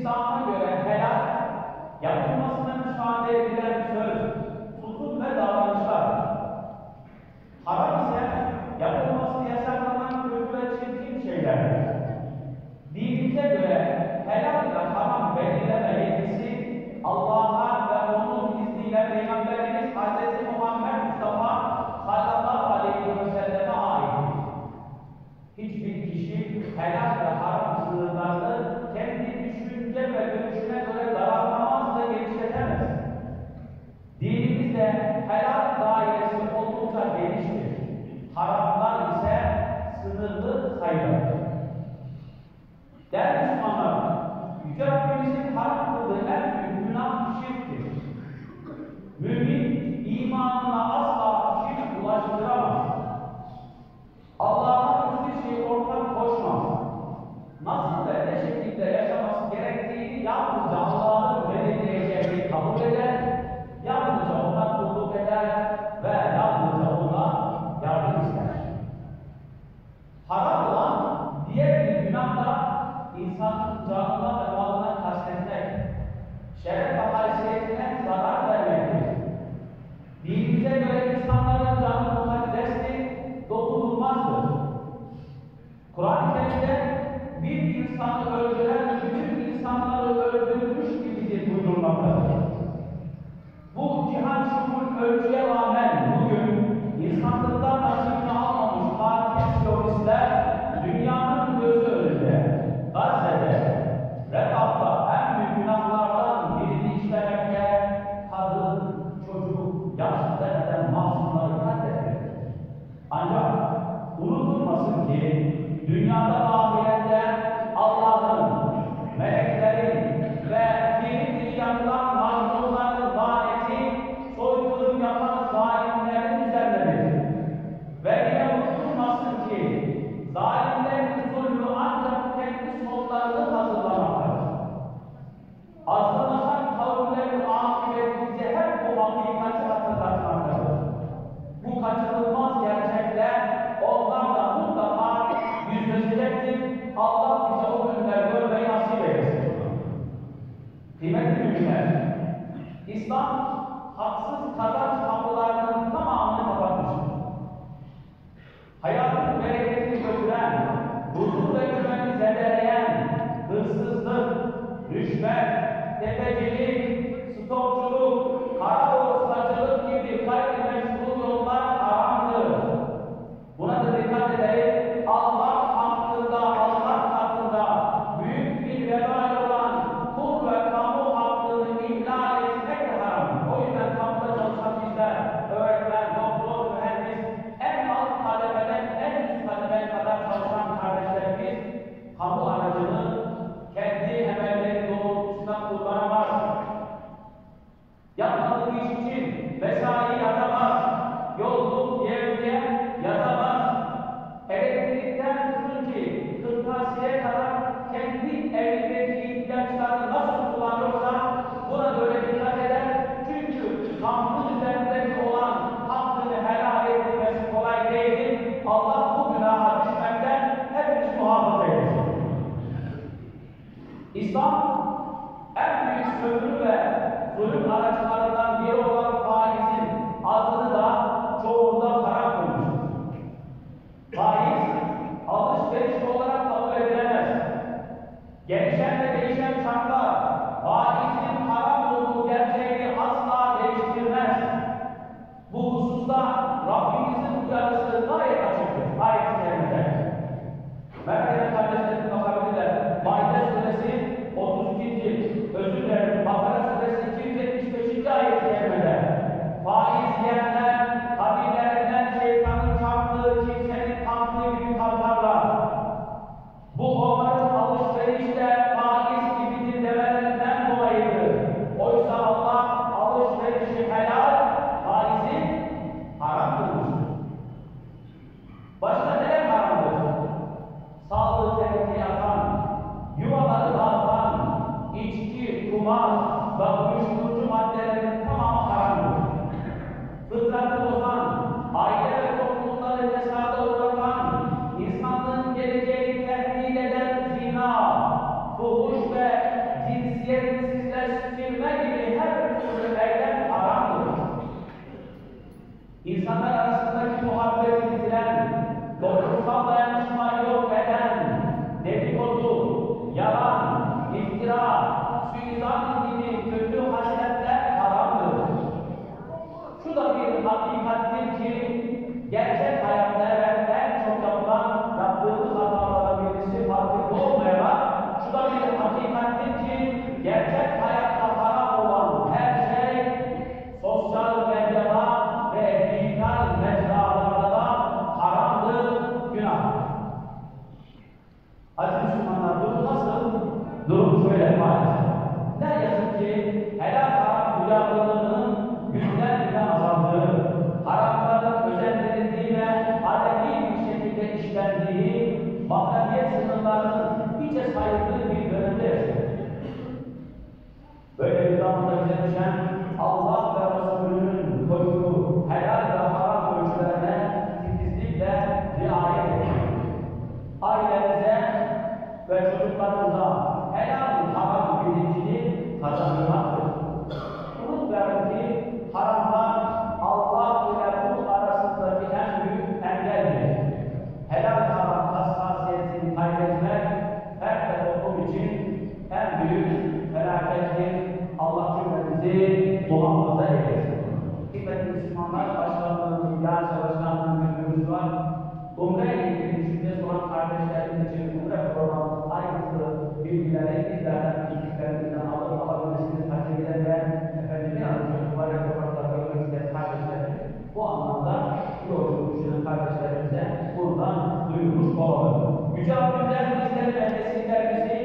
İslam'a göre helal, yapılmasına müsaade edilen söz, tutum ve davranışlar. Haram ise yapılması yasaklanan kötü ve çirkin şeylerdir. Dinimize göre helal ve haram belirleme yetkisi Allah'a ve onun izniyle Peygamberimiz Hz. Muhammed Mustafa sallallahu aleyhi ve selleme aittir. Hiçbir kişi helal ve haram sınırlarını kendi düşünce ve görüşüne göre daraltamaz ve genişletemez. Dinimizde helal dairesi oldukça geniştir. Haramlar ise sınırlı sayılır. Değerli Müslümanlar, Yüce Rabbimizin haram kıldığı en büyük günah şirktir. Mümin imanına asla şirk ulaştıramaz. Allah'a hiçbir şey ortak koşmaz. Nasıl ve ne şekilde yaşaması gerektiğini yalnızca Allah'ın belirleyeceğini kabul eder, yalnızca ona kulluk eder ve yalnızca ona yardım ister. Haram olan diğer bir günah da insanın canına ve malına kastetmek, şeref ve haysiyetine zarar vermektir. Dinimize göre insanların canı mukaddestir, dokunulmazdır. Kur'an-ı Kerim'de bir insanı öldüren bütün insanları öldürmüş gibidir buyurulmaktadır. Bu cihan şumul ölçüye rağmen bugün insanlıktan nasibini almamış katil teröristler dünyanın gözü önünde, Gazze'de, Refah'ta en büyük günahlardan birini işlemekle kadın, çocuk, yaşlı eden masumları katletmektedir. Ancak unutulmasın ki dünyada ve ahirette Allah'ın, meleklerin ve diri yanılan mazlumların laneti soykırım yapan zalimlerin üzerindedir. Ve yine unutulmasın ki zalimlerin zulmü ancak kendi sonlarını hazırlamaktadır. Azgınlaşan kavimlerin akıbeti bize hep bu hakikati hatırlatmaktadır. Bu kaçınılmaz gerçekler onlarla mutlaka yüzleşecektir. Allah bize o günler görmeyi nasip eylesin. Kıymetli müminler, İslam haksız kazanç kapılarının tamamını kapatmıştır. Hayatın bereketini götüren, huzur ve güveni zedeleyen, hırsızlık, rüşvet, tefecilik, stokçuluk, kara borsacılık gibi gayrimeşru yollar haramdır. Buna da dikkat edelim, Allah katında büyük bir vebal olan kul ve kamu hakkını ihlal etmek de haramdır. O yüzden kamuda çalışan bizler, öğretmen, doktor, mühendis, en alt kademeden en üst kademeye kadar çalışan kardeşlerimiz kamu aracını kendi emelleri doğrultusunda kullanamaz. Yapmadığı iş için mesai yazamaz, yolluk, yevmiye yazamaz. Elektrikten tutun ki kırtasiye kadar kendi evindeki ihtiyaçlarını nasıl kullanıyorsa buna böyle dikkat eder. Çünkü kampın üzerindeki olan hakkını helal edilmesi kolay değildir. Allah bu günaha düşmekten hepimiz muhafaza eylesin. İslam en büyük sömürü ve zulüm araçlarından biri olan faizin adını da çoğunda para koymuştur. Faiz, alışveriş olarak kabul edilemez. Gelişen ve değişen şartlar, faizin haram olduğu gerçeğini asla değiştirmez. Bu hususta Rabbimizin uyarısı gayet açıktır. Ayet-i Kerime'de. Merkez kardeşlerimiz bakabilirler. Maide suresi 32. özür dilerim. Bakara suresi 275. ayet-i kerimede. Faiz yiyenler, kabilelerinden şeytanın çarptığı kimsenin kalktığı gibi kalkarlar. Bu onların alışverişte faiz gibidir demelerinden dolayıdır. Oysa Allah alışverişi helal, faizi haram kılmıştır. Başka neler haramdır? Sağlığı tehlikeye atan, yuvaları dağıtan, içki, kumar ve uyuşturucu maddelerin tamamı haramdır. Fıtratı bozan, aile ve toplumları fesada uğratan, insanlığın geleceğini tehdit eden zina, fuhuş ve duyarlılığının günden güne azaldığı, haramların özendirildiği ve aleni bir şekilde işlendiği, mahremiyet sınırlarının hiçe sayıldığı bir dönemde yaşıyoruz. Böyle bir zamanda bize düşen Allah ve Resulünün koyduğu helal ve haram ölçülerine titizlikle riayet etmek. Ailemize ve çocuklarımıza helal haram bilincini kazandırmaktır. Unutmayalım ki haramlar Allah ile kul arasındaki en büyük engeldir. Helal haram hassasiyetini kaybetmek her toplum için en büyük felakettir. Allah cümlemizi muhafaza eylesin. Kıymetli Müslümanlar, başkanlığımız, yarın çalışkanlığının müdürümüz var. Umre ile ilgili düşüncesi olan kardeşlerimiz için Umre programımız ayrıntılı bilgileri bizlerden, bilgilerimizden alıp alabilmesini takip eden ve efendinin anlayacak mübarek topraklarda görmek isteyen kardeşlerimiz bu anlamda yolculuk düşünen kardeşlerimize buradan duyurmuş olalım. Yüce Rabbimler bizleri ve nesillerimizi